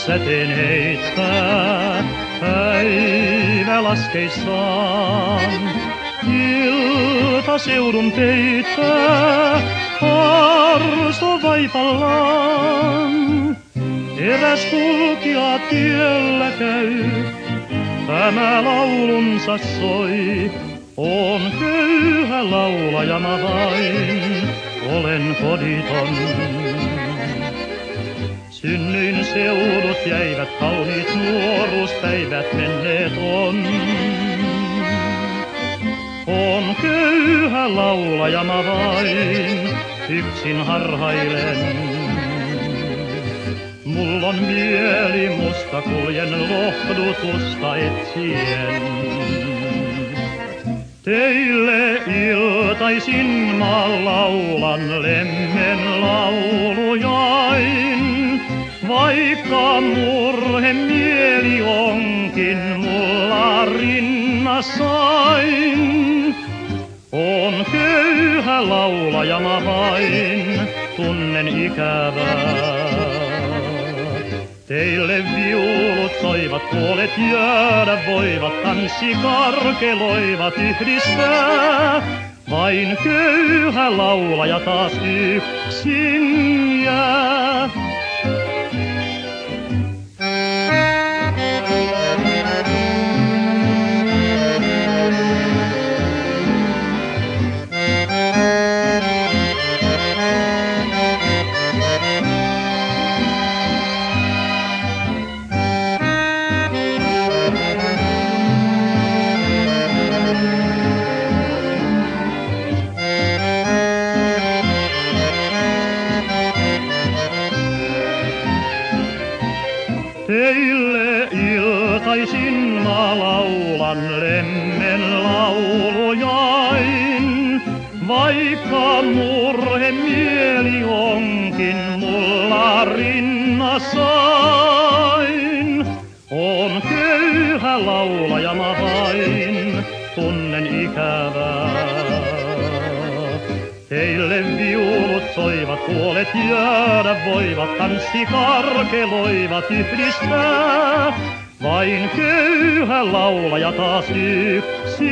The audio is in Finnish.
säteen heittää päivä laskeissaan. Ilta seudun peittää arso vaipallaan. Eräs kulkija tiellä käy, tämä laulunsa soi. On köyhä laulaja mä vain, olen koditon. Synnyin seudut jäivät, kauniit nuoruuspäivät menneet on. On köyhä laulaja mä vain, yksin harhailen. Mulla on mieli musta, kuljen lohdutusta etsien. Teille iltaisin mä laulan lemmen laulujain, vaikka murhe mieli onkin mulla rinnassain. On köyhä laulaja mä vain, tunnen ikävää. Teille viulut soivat, puolet jäädä voivat, tanssikarkeloivat yhdistää. Vain köyhä laulaja taas yksin jää. Teille iltaisin mä laulan lemmen laulujain, vaikka murhe mieli onkin mulla rinnassain. On köyhä laulaja mä vain, tunnen ikävää. Teille viulut soivat, puolet jäädä voivat, tanssikarkeloivat yhdistää. Vain köyhä laulaja taas yksin